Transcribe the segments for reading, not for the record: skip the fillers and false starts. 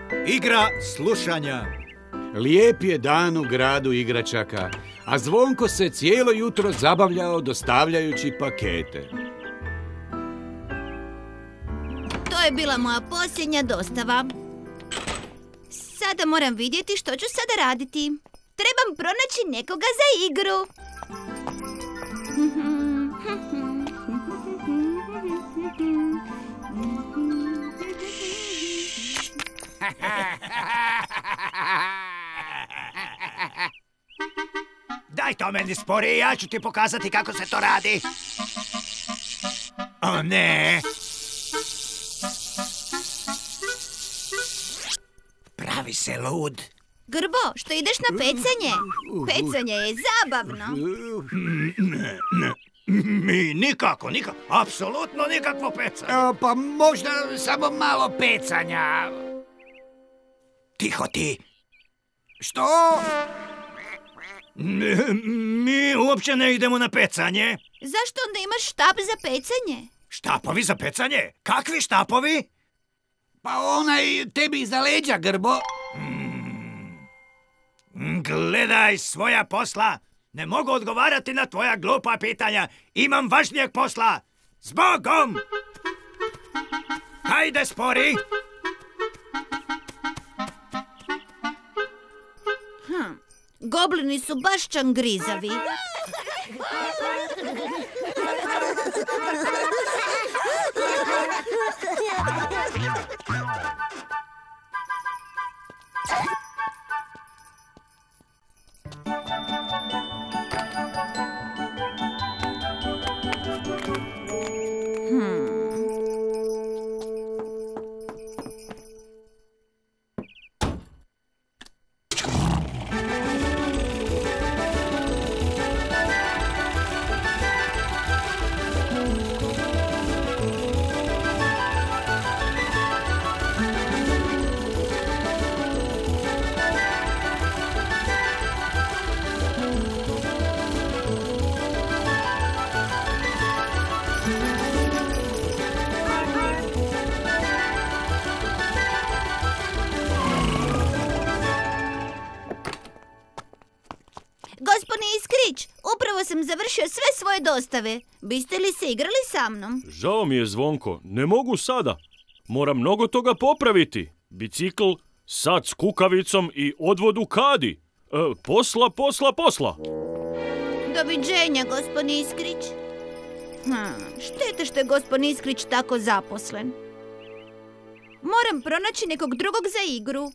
Igra slušanja. Lijep je dan u gradu igračaka, a Zvonko se cijelo jutro zabavljao dostavljajući pakete. To je bila moja posljednja dostava. Sada moram vidjeti što ću sada raditi. Trebam pronaći nekoga za igru. Daj to meni spori, ja ću ti pokazati kako se to radi. O ne! Pravi se lud. Grbo, što ideš na pecanje? Pecanje je zabavno. Mi nikako, apsolutno nikakvo pecanje. Pa možda samo malo pecanja. Tiho ti. Što? Mi uopće ne idemo na pecanje. Zašto onda imaš štap za pecanje? Štapovi za pecanje? Kakvi štapovi? Pa onaj tebi iza leđa, Grbo. Gledaj svoja posla. Ne mogu odgovarati na tvoja glupa pitanja. Imam važnijeg posla. Zbogom! Hajde, spori! Goblini su baš čangrizavi. Gospodine Iskrić, upravo sam završio sve svoje dostave. Biste li se igrali sa mnom? Žao mi je, Zvonko, ne mogu sada. Moram mnogo toga popraviti. Bicikl, sat s kukavicom i odvod u kadi. Posla. Doviđenja, gospodine Iskrić. Šteta što je gospodin Iskrić tako zaposlen. Moram pronaći nekog drugog za igru.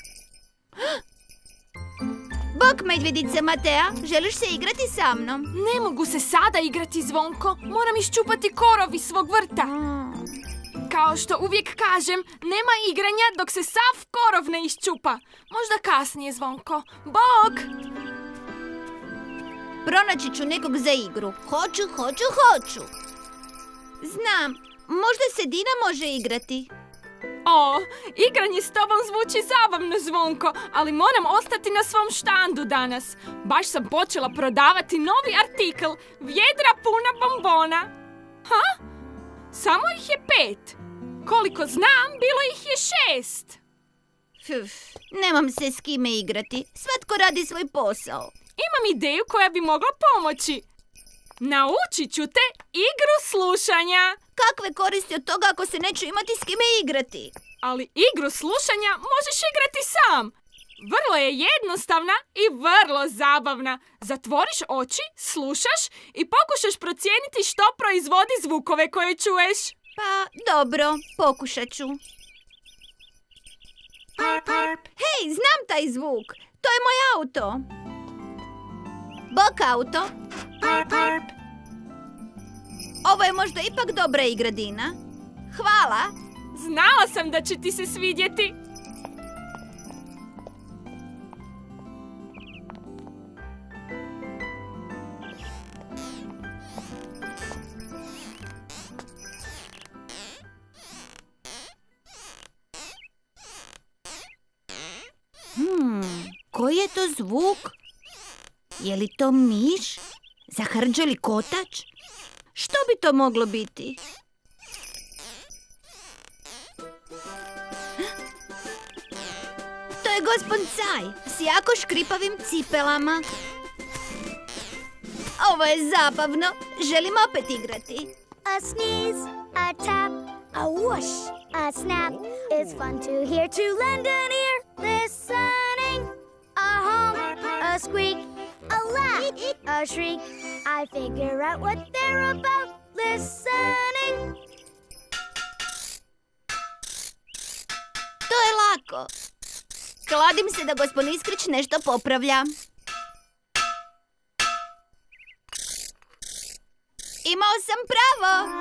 Bok, medvjedice Matea, želiš se igrati sa mnom? Ne mogu se sada igrati, Zvonko. Moram iščupati korov iz svog vrta. Kao što uvijek kažem, nema igranja dok se sav korov ne iščupa. Možda kasnije, Zvonko. Bok! Pronaći ću nekog za igru. Hoću. Znam, možda se Dina može igrati. Igranje s tobom zvuči zabavno, Zvonko, ali moram ostati na svom štandu danas. Baš sam počela prodavati novi artikl, vjedra puna bombona. Samo ih je 5. Koliko znam, bilo ih je 6. Nemam se s kime igrati. Svatko radi svoj posao. Imam ideju koja bi mogla pomoći. Naučit ću te igru slušanja. Kakve koristi od toga ako se neću imati s kime igrati? Ali igru slušanja možeš igrati sam. Vrlo je jednostavna i vrlo zabavna. Zatvoriš oči, slušaš i pokušaš procijeniti što proizvodi zvukove koje čuješ. Pa, dobro, pokušat ću. Hej, znam taj zvuk. To je moj auto. Bok, auto. Ovo je možda ipak dobra igra, Dina. Hvala. Znala sam da će ti se svidjeti. Koji je to zvuk? Je li to miš? Zahrđe li kotač? Što bi to moglo biti? je gospon Caj s jako škripavim cipelama. Ovo je zabavno. Želim opet igrati. A sneeze, a tap, a whoosh, a snap. It's fun to hear, to lend an ear. Listening. A honk, a squeak, a laugh, a shriek. I figure out what they're about. Listening. To je lako. Kladim se da gospon Iskrić nešto popravlja. Imao sam pravo.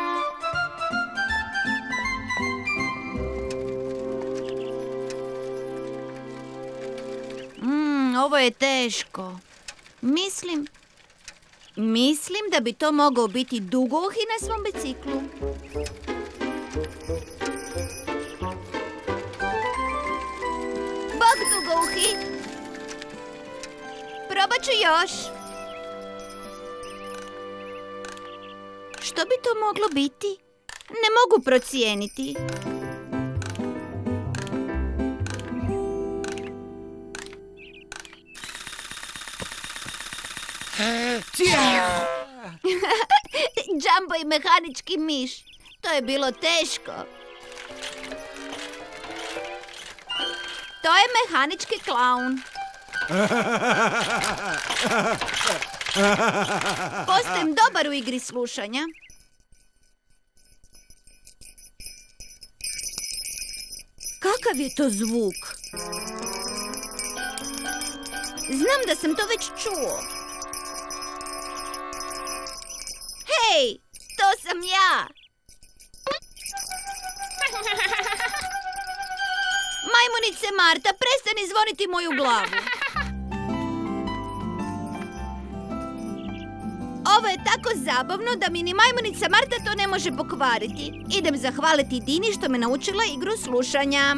Ovo je teško. Mislim da bi to mogao biti Dugouhi na svom biciklu. Bog Dugouhi. Probat ću još. Što bi to moglo biti? Ne mogu procijeniti. Džambo i mehanički miš. To je bilo teško. To je mehanički klaun. Postajem dobar u igri slušanja. Kakav je to zvuk? Znam da sam to već čuo. Hej, to sam ja. Majmunice Marta, prestani zvoniti moju glavu. Ovo je tako zabavno da mi ni majmunica Marta to ne može pokvariti. Idem zahvaliti Dini što me naučila igru slušanja.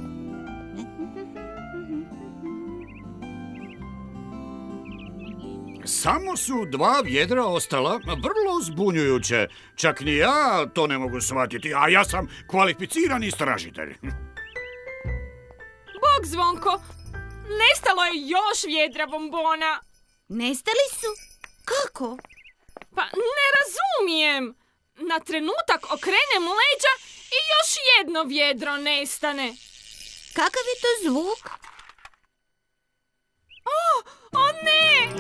Samo su 2 vjedra ostala, vrlo zbunjujuće. Čak ni ja to ne mogu shvatiti, a ja sam kvalificirani istražitelj. Bog Zvonko, nestalo je još vjedra bombona. Nestali su? Kako? Pa ne razumijem. Na trenutak okrenem leđa i još jedno vjedro nestane. Kakav je to zvuk? O ne!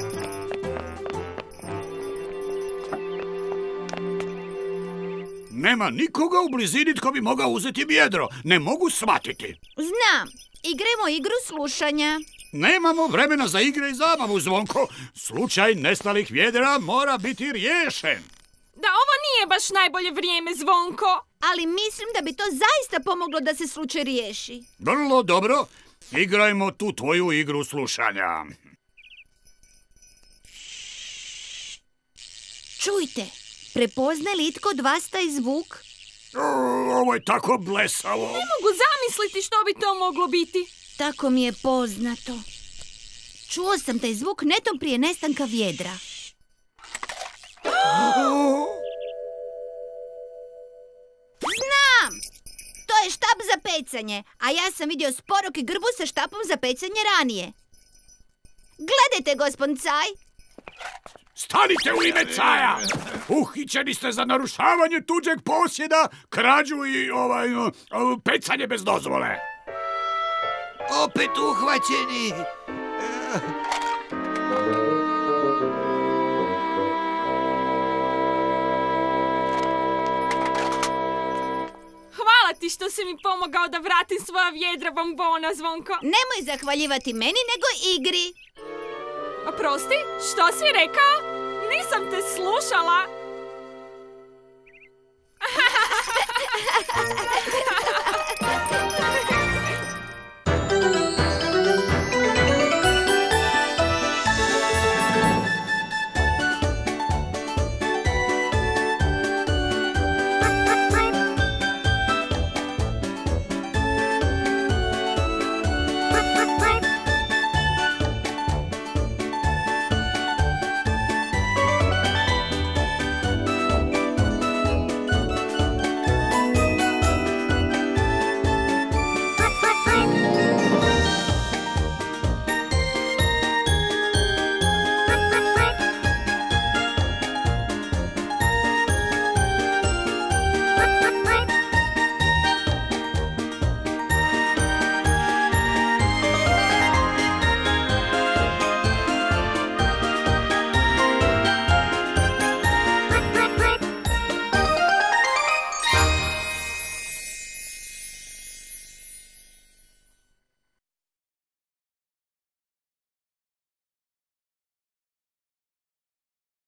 Nema nikoga u blizini tko bi mogao uzeti vjedro. Ne mogu shvatiti. Znam. Igrajmo igru slušanja. Nemamo vremena za igre i zabavu, Zvonko. Slučaj nestalih vjedra mora biti riješen. Da, ovo nije baš najbolje vrijeme, Zvonko. Ali mislim da bi to zaista pomoglo da se slučaj riješi. Vrlo dobro. Igrajmo tu tvoju igru slušanja. Čujte, prepozna li itko od vas taj zvuk? Ovo je tako blesavo. Ne mogu zamisliti što bi to moglo biti. Tako mi je poznato. Čuo sam taj zvuk netom prije nestanka vjedra. Znam! To je štap za pecanje, a ja sam vidio sporok i grbu sa štapom za pecanje ranije. Gledajte, gospon Caj. Stanite u ime Caja! Uhićeni ste za narušavanje tuđeg posjeda, krađu i pecanje bez dozvole. Opet uhvaćeni. Hvala ti što si mi pomogao da vratim svoja vjedra bombona, Zvonko. Nemoj zahvaljivati meni, nego igri. Oprosti, što si rekao? Nisam te slušala.